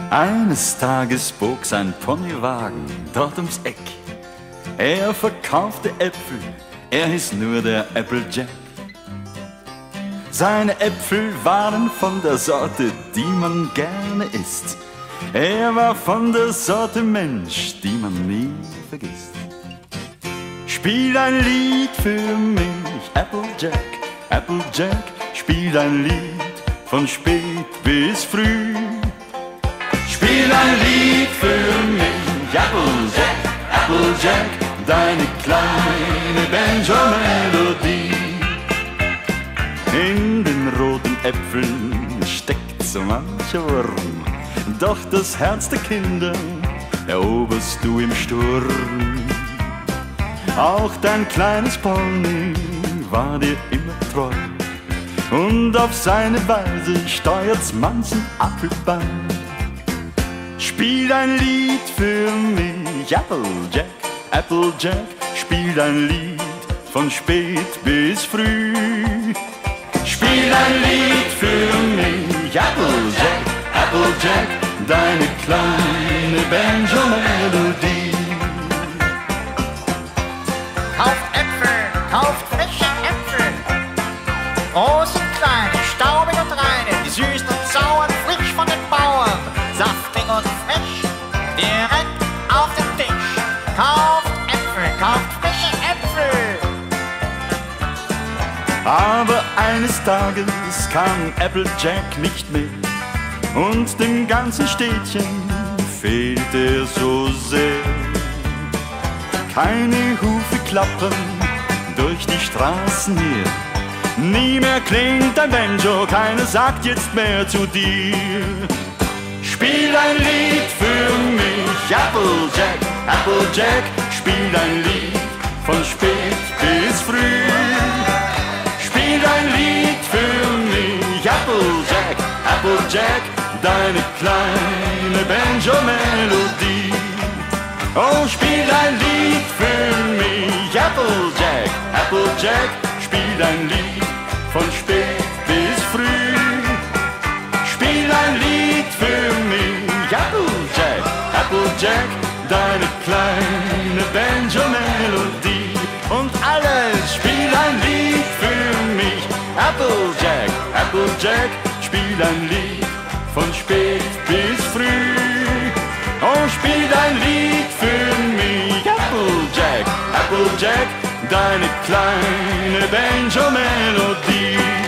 Eines Tages bog sein Ponywagen dort ums Eck. Er verkaufte Äpfel, er hieß nur der Applejack. Seine Äpfel waren von der Sorte, die man gerne isst. Er war von der Sorte Mensch, die man nie vergisst. Spiel ein Lied für mich, Applejack, Applejack, spiel ein Lied von spät bis früh. Spiel ein Lied für mich, Applejack, Applejack, deine kleine Banjo-Melodie. In den roten Äpfeln steckt so mancher Wurm, doch das Herz der Kinder eroberst du im Sturm. Auch dein kleines Pony war dir immer treu, und auf seine Weise steuert's manchen Apfelbaum. Spiel ein Lied für mich, Applejack, Applejack, spiel ein Lied von spät bis früh. Spiel ein Lied für mich, Applejack, Applejack, deine kleine Banjo-Melodie. Kauft Äpfel, kauft frische Äpfel, groß und kleine, staubig und reine, die süßen und sauren, frisch von den Bauern, saftig und frisch, direkt auf den Tisch. Kauft Äpfel, kauft frische Äpfel. Aber eines Tages kam Applejack nicht mehr, und dem ganzen Städtchen fehlte er so sehr. Keine Hufe klappern durch die Straßen hier, nie mehr klingt ein Banjo, keiner sagt jetzt mehr zu dir. Spiel ein Lied für mich, Applejack, Applejack, spiel ein Lied von spät bis früh. Spiel ein Lied für mich, Applejack, Applejack, deine kleine Banjo-Melodie. Oh, spiel ein Lied für mich, Applejack, Applejack, spiel ein Lied von spät bis früh. Spiel ein Lied für mich, Applejack, Applejack, deine kleine Banjo-Melodie. Und alles, spiel ein Lied für mich, Applejack, Applejack, spiel ein Lied von spät bis früh. Oh, spiel ein Lied für mich, Applejack, Applejack, deine kleine Banjo-Melodie.